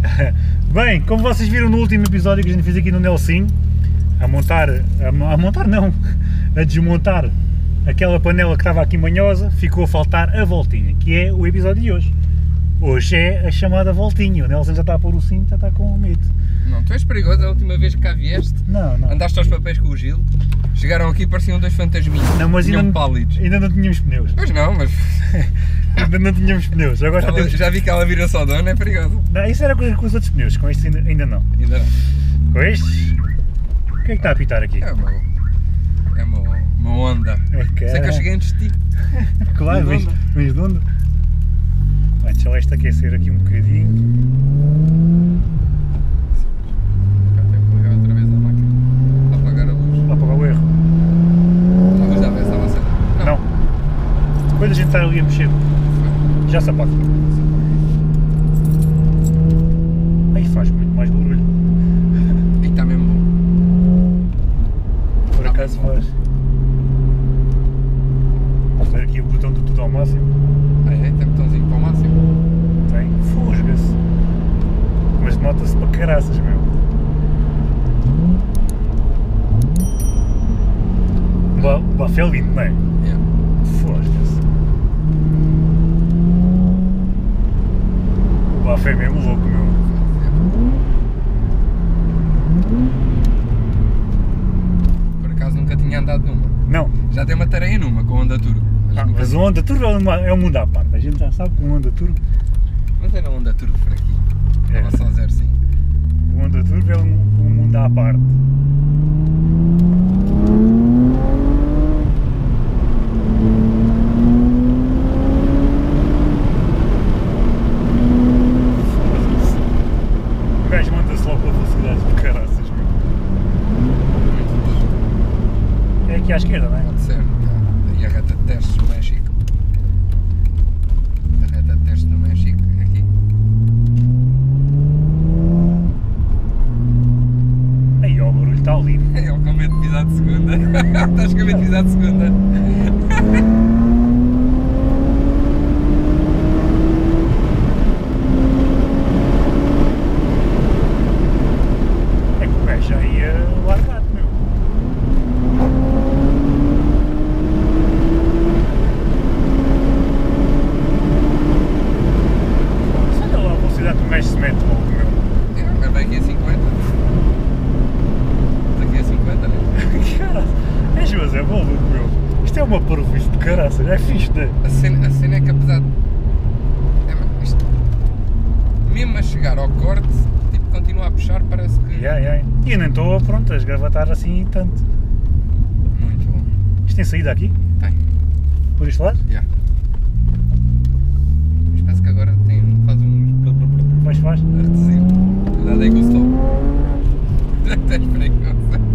Bem, como vocês viram no último episódio que a gente fez aqui no Nelson, a desmontar aquela panela que estava aqui manhosa, ficou a faltar a voltinha, que é o episódio de hoje. Hoje é a chamada voltinha, o Nelson já está a pôr o cinto, já está com medo. Não, tu és perigoso, a última vez que cá vieste, Não. andaste aos papéis com o Gil, chegaram aqui e pareciam dois fantasminhos, Não, mas pálidos. ainda não tínhamos pneus. Pois não, mas Ainda não tínhamos pneus. Agora já temos... já vi que ela vira só dona, é perigosa. Não, isso era com os outros pneus, com este ainda não. Ainda não. Com estes? O que é que está a apitar aqui? É uma onda. Sei que eu cheguei antes de ti. Claro, vens de onda. Vai, deixa lá isto aquecer aqui um bocadinho. Tenho que ligar outra vez a máquina. Para apagar a luz. Para apagar o erro. A luz já vê se estava acesa. Não. Depois a gente estar ali a mexer, já se apaga. Aí faz muito mais barulho. E está mesmo bom. Por acaso faz. Vou ter aqui o botão do tudo ao máximo. Ah é? Tem botãozinho para o máximo? Tem. Fusga-se. Mas nota-se para caraças, meu. O bafo é lindo, não é? Fosga-se. O bafo é mesmo louco, meu. Por acaso nunca tinha andado numa. Não. Já dei uma tareia numa com Honda Turbo. Mas o Honda Turbo é um mundo à parte. A gente já sabe que o Honda Turbo... Mas era um Honda Turbo fraquinho. Estava só 0,5. O Honda Turbo é um mundo à parte. O gajo manda-se logo pela velocidade de caraças, meu. É aqui à esquerda, não é? Pode ser. E a reta de testes do México. A reta de testes do México é aqui. Aí ó, o barulho está lindo. É o com medo de pisar de segunda. Estás com medo de pisar de segunda. É que o gajo já ia largado, meu. Olha lá a velocidade que o gajo se mete logo, meu. É bem aqui a 50. Daqui a 50, né? Caralho, mas é maluco, meu. Isto é uma parvoíce de caraças, é fixe, né? A cena é que apesar de... isto, mesmo a chegar ao corte, tipo, continua a puxar, parece que... E eu nem estou, pronto, a esgravatar assim tanto. Muito bom. Isto tem saída aqui? Tem. Por este lado? Yeah. Mas penso que agora faz uns... Faz. a reduzir. Cuidado aí com o stop. Estás perigoso.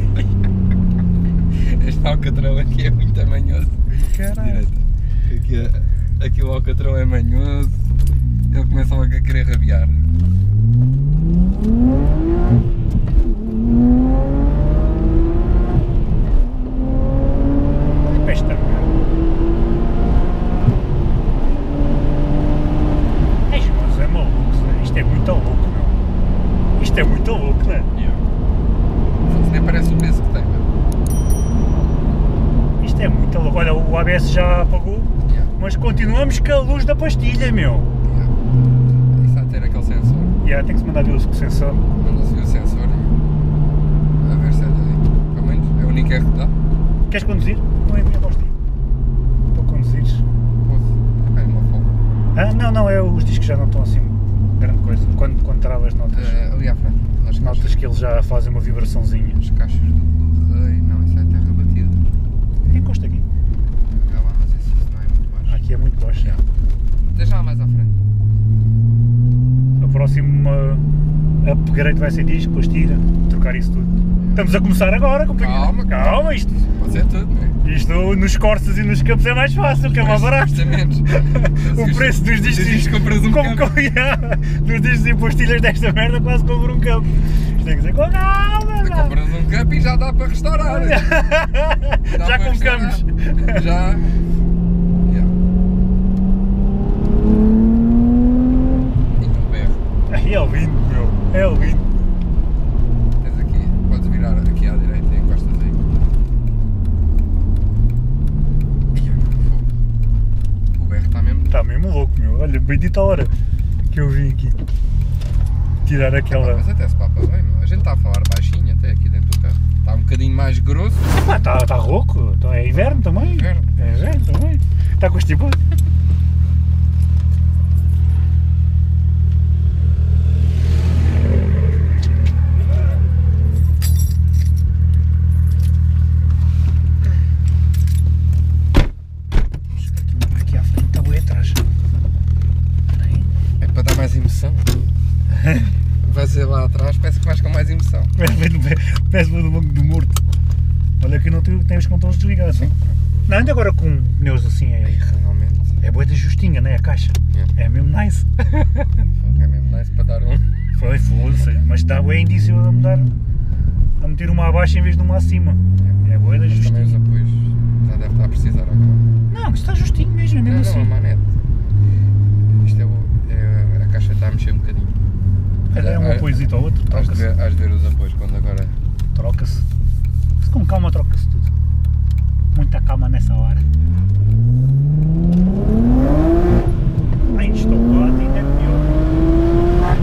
Este alcatrão aqui é muito manhoso. Caralho. Direita. Aqui o alcatrão é manhoso. Ele começa logo a querer rabiar. Pesta, meu. Mas é maluco, né? Isto é muito louco, meu. Isto é muito louco, não é? Isso nem parece o peso que tem, meu. Isto é muito louco. Olha, o ABS já apagou, mas continuamos com a luz da pastilha, meu. Isso há de ter aquele sensor. Tem que se mandar ver o sensor. Manda-se ver o sensor e... a ver se é daí. Pelo menos é o único erro que dá. Queres conduzir? Não é minha voz. Para conduzires. Posso? É uma folga. Não, é os discos já não estão assim grande coisa. Quando travas notas. Ali à frente. As Notas caixas, que eles já fazem uma vibraçãozinha. as caixas do Blu-ray. Não, isso é terra batida. Encosta aqui. Cá lá, mas isso não é muito baixo. Aqui é muito baixo. Até já mais à frente. O próximo upgrade vai ser disco, pastilha, trocar isso tudo. Estamos a começar agora, companheiro. Calma, isto Pode ser tudo, não é? Isto nos cortes e nos campos é mais fácil, que é mais barato. Justamente. O preço dos discos. Compras um campo. Dos discos e pastilhas desta merda quase compro um campo. Isto tem que ser com calma. Compras um campo e já dá para restaurar. Já compramos. Já. Aí é lindo, mesmo louco, meu. Olha, bendita a hora que eu vim aqui tirar aquela... Mas até se papa bem, meu. A gente está a falar baixinho até aqui dentro do carro. Está um bocadinho mais grosso. Ah, está rouco. Então é inverno também. Inverno. É inverno também. Está constipado. Aqui à frente está bem atrás. É para dar mais emoção. Vai ser lá atrás, parece que vais com mais emoção. Parece do banco do morto. Olha que eu não tenho os controles desligados. Sim. Não, ainda agora com pneus assim Realmente. é boa da justinha, né? A caixa. É. É mesmo nice. É mesmo nice para dar um. Foi, foda-se. Mas está bem indício a mudar. A meter uma abaixo em vez de uma acima. É boa da Mas também os justinha. apoios já deve estar a precisar agora. Não, mas está justinho mesmo, é mesmo Não, assim. a manete. Isto a caixa está a mexer um bocadinho. É um apoiozito ao outro, Has de troca-se. ver os apoios quando agora. Troca-se. Se com calma troca-se tudo. Muita calma nessa hora. Ai, estou lá, ainda é pior.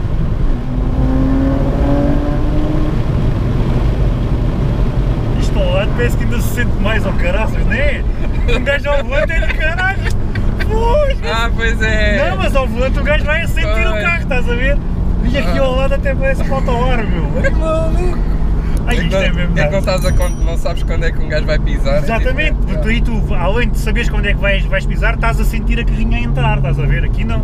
Isto ao lado parece que ainda se sente mais ao caraças, não é? Um gajo ao volante é de caralho. Ui, Pois é! não, mas ao volante o gajo vai a sentir o Pois. carro, estás a ver? E aqui ao lado até parece que falta o ar, meu. É maluco. Ai, isto é mesmo que não, nada. não sabes quando é que um gajo vai pisar. Exatamente, porque aí tu, além de saberes quando é que vais pisar, estás a sentir a carrinha a entrar, estás a ver? Aqui não.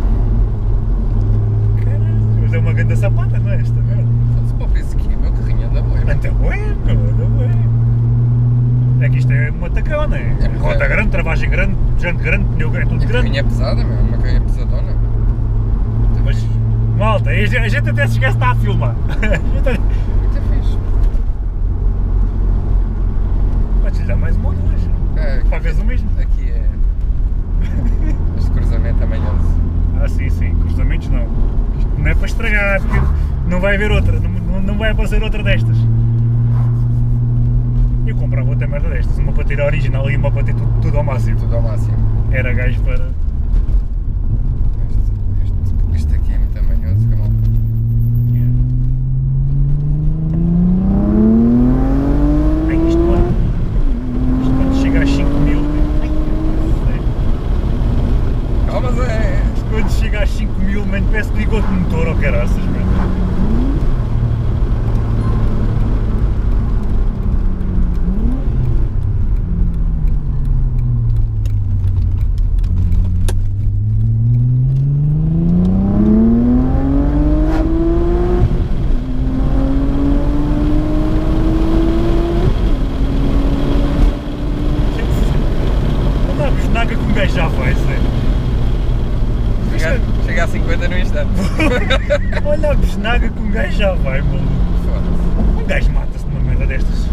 Caralho, mas é uma grande sapata, não é esta merda? Se para o preço aqui, meu carrinho anda bem. Anda bem, meu, anda bem. É que isto é uma tacão, não é? É, Roda é. grande, travagem grande, jante grande, pneu grande, tudo A grande. carrinha é pesada, meu. Uma carrinha pesadona. Mas, malta, a gente até se esquece de estar a filmar. Muito fixe. Pode-lhe dar mais uma ou duas. Pagas o mesmo. Aqui é. Este cruzamento é manhoso. Ah, sim, sim, cruzamentos não. Isto não é para estragar, porque não vai haver outra, não vai aparecer outra destas. Eu comprava outra merda destas, uma para ter a original e uma para ter tudo ao máximo. Tudo ao máximo. Era gajo para... Este aqui é muito manhoso, que mal. Ai, isto quando chega a 5.000... Ai, Calma, Zé! isto quando chega a 5.000, mano, parece que ligou-te o motor, ou caraças, mano. Não dá besnaga que um gajo já vai, sério. Chega a 50 no instante. Olha a besnaga que um gajo já vai, maluco. Foda-se. Um gajo mata-se numa merda destas.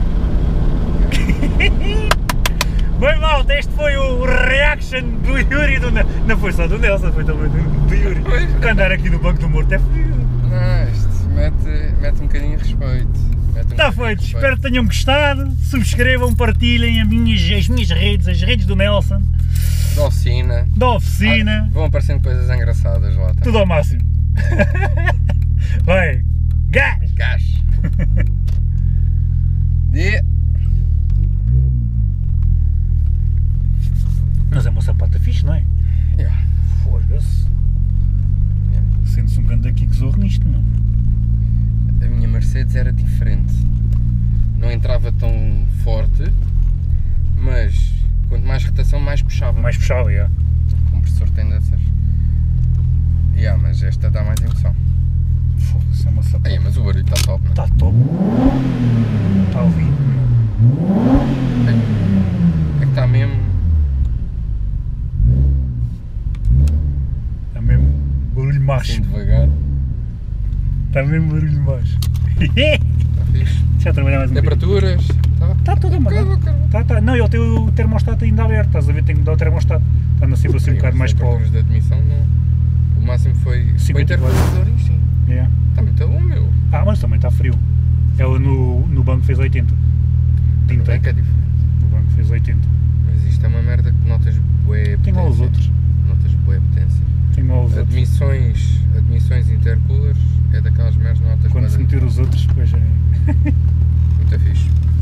Bem, malta, este foi o reaction do Yuri do Nelson. Não foi só do Nelson, foi também do Yuri. Pois. Porque andar aqui no banco do morto é fodido. Não, isto mete um bocadinho de respeito. Está feito, espero que tenham gostado. Subscrevam, partilhem as minhas redes, as redes do Nelson, Da oficina. da oficina, Vão aparecendo coisas engraçadas lá também. tudo ao máximo. Vai, gás! Gás. Mas é uma sapata fixe, não é? Yeah. Foda-se. Sente-se um grande aqui que zorro nisto, não? A minha Mercedes era diferente. Não entrava tão forte, mas quanto mais rotação, mais puxava. Mais puxado, já. O compressor tem dessas. Mas esta dá mais emoção. Foda-se, é uma sapata. Aí, mas o barulho está top, não é? Está top. Está lindo, meu. É que está mesmo. Está mesmo barulho macho. Assim devagar. Está mesmo barulho macho. Está fixe. Já trabalhar mais um bocadinho. Temperaturas. Está tudo a mandar. Tá. Não, ele tem o termostato ainda aberto, estás a ver? Tem que mudar o termostato. Anda sempre assim um bocado mais para o... de admissão, não. O máximo foi 54. 50 horas, sim. Yeah. Está muito bom, meu. Ah, mas também está frio. Ela no banco fez 80. Bem Tintei. que é diferente. No banco fez 80. Mas isto é uma merda que notas bué Tem lá os potência. outros. Notas bué potência. admissões intercoolers é daquelas merdas notas. Quando se meter os outros, depois é. Muito fixe.